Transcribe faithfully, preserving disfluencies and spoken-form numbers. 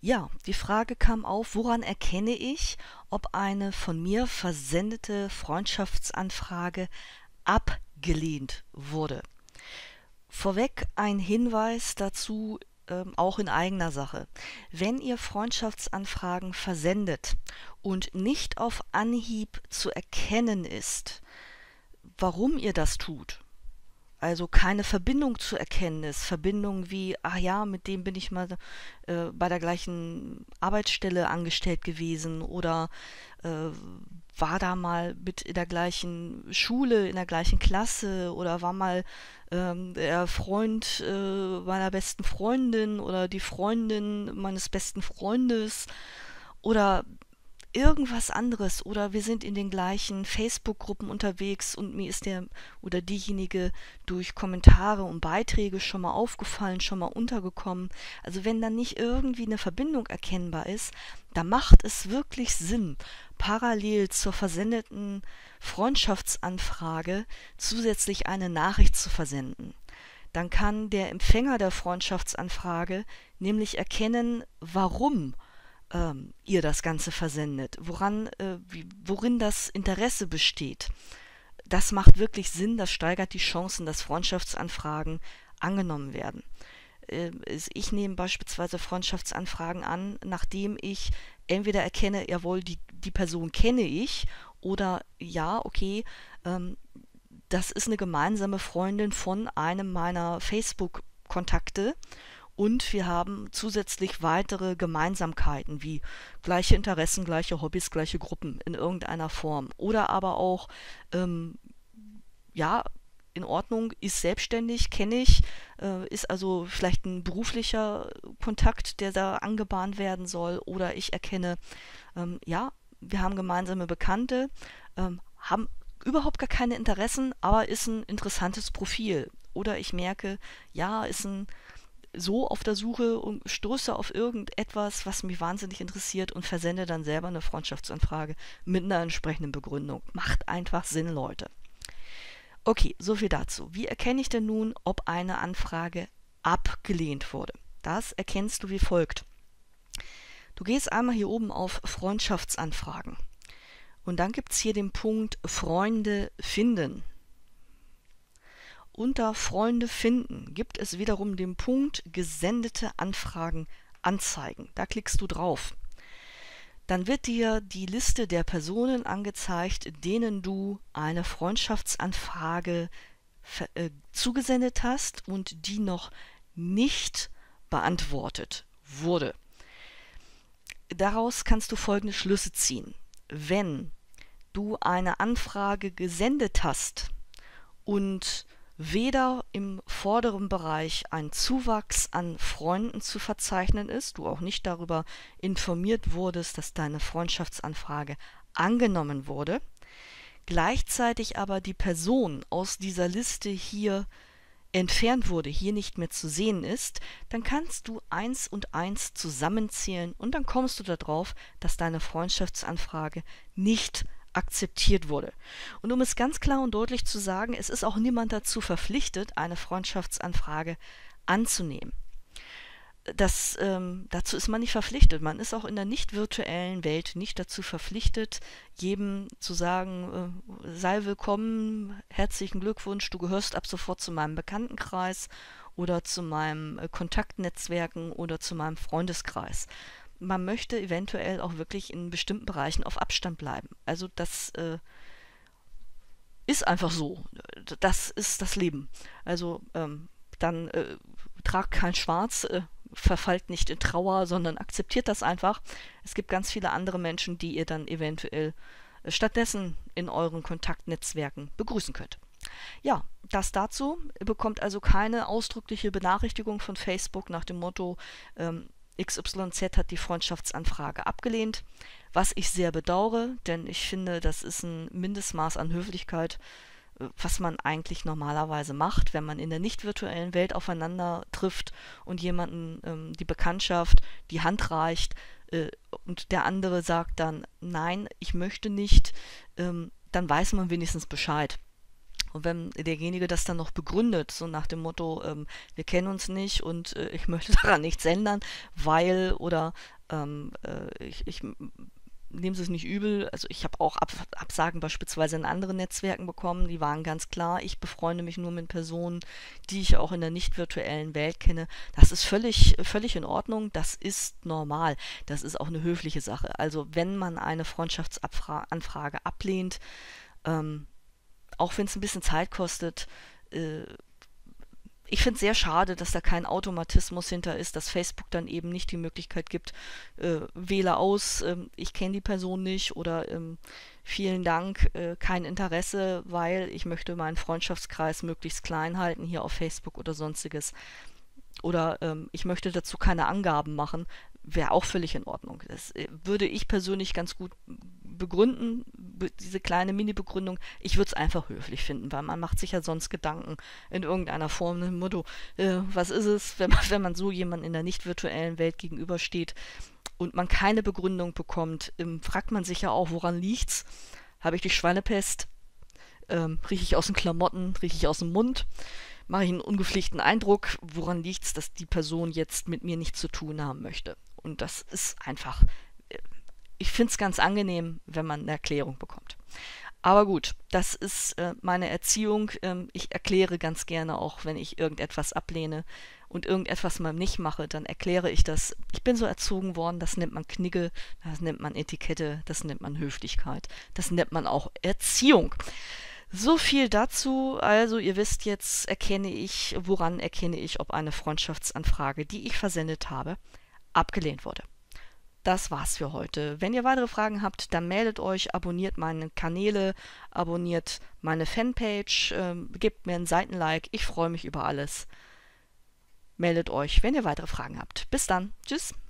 Ja, die Frage kam auf, woran erkenne ich, ob eine von mir versendete Freundschaftsanfrage abgelehnt wurde? Vorweg ein Hinweis dazu, ähm, auch in eigener Sache. Wenn ihr Freundschaftsanfragen versendet und nicht auf Anhieb zu erkennen ist, warum ihr das tut, also keine Verbindung zu erkennen ist. Verbindung wie, ach ja, mit dem bin ich mal äh, bei der gleichen Arbeitsstelle angestellt gewesen oder äh, war da mal mit in der gleichen Schule, in der gleichen Klasse oder war mal ähm, der Freund äh, meiner besten Freundin oder die Freundin meines besten Freundes oder irgendwas anderes oder wir sind in den gleichen Facebook-Gruppen unterwegs und mir ist der oder diejenige durch Kommentare und Beiträge schon mal aufgefallen, schon mal untergekommen. Also wenn dann nicht irgendwie eine Verbindung erkennbar ist, da macht es wirklich Sinn, parallel zur versendeten Freundschaftsanfrage zusätzlich eine Nachricht zu versenden. Dann kann der Empfänger der Freundschaftsanfrage nämlich erkennen, warum ähm, ihr das Ganze versendet, woran, äh, wie, worin das Interesse besteht. Das macht wirklich Sinn, das steigert die Chancen, dass Freundschaftsanfragen angenommen werden. Äh, ich nehme beispielsweise Freundschaftsanfragen an, nachdem ich entweder erkenne, jawohl, die, die Person kenne ich oder ja, okay, ähm, das ist eine gemeinsame Freundin von einem meiner Facebook-Kontakte und wir haben zusätzlich weitere Gemeinsamkeiten wie gleiche Interessen, gleiche Hobbys, gleiche Gruppen in irgendeiner Form. Oder aber auch, ähm, ja, in Ordnung, ist selbstständig, kenne ich, äh, ist also vielleicht ein beruflicher Kontakt, der da angebahnt werden soll. Oder ich erkenne, ähm, ja, wir haben gemeinsame Bekannte, ähm, haben überhaupt gar keine Interessen, aber ist ein interessantes Profil. Oder ich merke, ja, ist ein so auf der Suche und stoße auf irgendetwas, was mich wahnsinnig interessiert und versende dann selber eine Freundschaftsanfrage mit einer entsprechenden Begründung. Macht einfach Sinn, Leute. Okay, so viel dazu. Wie erkenne ich denn nun, ob eine Anfrage abgelehnt wurde? Das erkennst du wie folgt. Du gehst einmal hier oben auf Freundschaftsanfragen und dann gibt es hier den Punkt Freunde finden. Unter Freunde finden gibt es wiederum den Punkt gesendete Anfragen anzeigen. Da klickst du drauf. Dann wird dir die Liste der Personen angezeigt, denen du eine Freundschaftsanfrage äh, zugesendet hast und die noch nicht beantwortet wurde. Daraus kannst du folgende Schlüsse ziehen. Wenn du eine Anfrage gesendet hast und weder im vorderen Bereich ein Zuwachs an Freunden zu verzeichnen ist, du auch nicht darüber informiert wurdest, dass deine Freundschaftsanfrage angenommen wurde, gleichzeitig aber die Person aus dieser Liste hier entfernt wurde, hier nicht mehr zu sehen ist, dann kannst du eins und eins zusammenzählen und dann kommst du darauf, dass deine Freundschaftsanfrage nicht akzeptiert wurde. Und um es ganz klar und deutlich zu sagen, es ist auch niemand dazu verpflichtet, eine Freundschaftsanfrage anzunehmen. Das, ähm, dazu ist man nicht verpflichtet. Man ist auch in der nicht virtuellen Welt nicht dazu verpflichtet, jedem zu sagen, äh, sei willkommen, herzlichen Glückwunsch, du gehörst ab sofort zu meinem Bekanntenkreis oder zu meinem äh, Kontaktnetzwerken oder zu meinem Freundeskreis. Man möchte eventuell auch wirklich in bestimmten Bereichen auf Abstand bleiben. Also das äh, ist einfach so. Das ist das Leben. Also ähm, dann äh, tragt kein Schwarz, äh, verfallt nicht in Trauer, sondern akzeptiert das einfach. Es gibt ganz viele andere Menschen, die ihr dann eventuell äh, stattdessen in euren Kontaktnetzwerken begrüßen könnt. Ja, das dazu. Ihr bekommt also keine ausdrückliche Benachrichtigung von Facebook nach dem Motto, ähm, X Y Z hat die Freundschaftsanfrage abgelehnt, was ich sehr bedauere, denn ich finde, das ist ein Mindestmaß an Höflichkeit, was man eigentlich normalerweise macht, wenn man in der nicht virtuellen Welt aufeinander trifft und jemanden ähm, die Bekanntschaft die Hand reicht äh, und der andere sagt dann, nein, ich möchte nicht, ähm, dann weiß man wenigstens Bescheid. Und wenn derjenige das dann noch begründet, so nach dem Motto, ähm, wir kennen uns nicht und äh, ich möchte daran nichts ändern, weil oder ähm, äh, ich, ich nehmen Sie es nicht übel, also ich habe auch Ab Absagen beispielsweise in anderen Netzwerken bekommen, die waren ganz klar, ich befreunde mich nur mit Personen, die ich auch in der nicht virtuellen Welt kenne. Das ist völlig, völlig in Ordnung, das ist normal, das ist auch eine höfliche Sache. Also wenn man eine Freundschaftsanfrage ablehnt, ähm, auch wenn es ein bisschen Zeit kostet, äh, ich finde es sehr schade, dass da kein Automatismus hinter ist, dass Facebook dann eben nicht die Möglichkeit gibt, äh, wähle aus, ähm, ich kenne die Person nicht oder ähm, vielen Dank, äh, kein Interesse, weil ich möchte meinen Freundschaftskreis möglichst klein halten hier auf Facebook oder sonstiges. Oder ähm, ich möchte dazu keine Angaben machen, wäre auch völlig in Ordnung. Das äh, würde ich persönlich ganz gut begründen, be diese kleine Mini-Begründung. Ich würde es einfach höflich finden, weil man macht sich ja sonst Gedanken in irgendeiner Form, im Motto, äh, was ist es, wenn man, wenn man so jemandem in der nicht virtuellen Welt gegenübersteht und man keine Begründung bekommt, ähm, fragt man sich ja auch, woran liegt's? Habe ich die Schweinepest? Ähm, rieche ich aus den Klamotten? Rieche ich aus dem Mund? Mache ich einen ungepflegten Eindruck? Woran liegt es, dass die Person jetzt mit mir nichts zu tun haben möchte? Und das ist einfach, äh, ich finde es ganz angenehm, wenn man eine Erklärung bekommt. Aber gut, das ist äh, meine Erziehung. Ähm, ich erkläre ganz gerne auch, wenn ich irgendetwas ablehne und irgendetwas mal nicht mache, dann erkläre ich das. Ich bin so erzogen worden, das nennt man Knigge, das nennt man Etikette, das nennt man Höflichkeit, das nennt man auch Erziehung. So viel dazu. Also ihr wisst jetzt, erkenne ich, woran erkenne ich, ob eine Freundschaftsanfrage, die ich versendet habe, abgelehnt wurde. Das war's für heute. Wenn ihr weitere Fragen habt, dann meldet euch, abonniert meine Kanäle, abonniert meine Fanpage, ähm, gebt mir ein Seitenlike. Ich freue mich über alles. Meldet euch, wenn ihr weitere Fragen habt. Bis dann. Tschüss.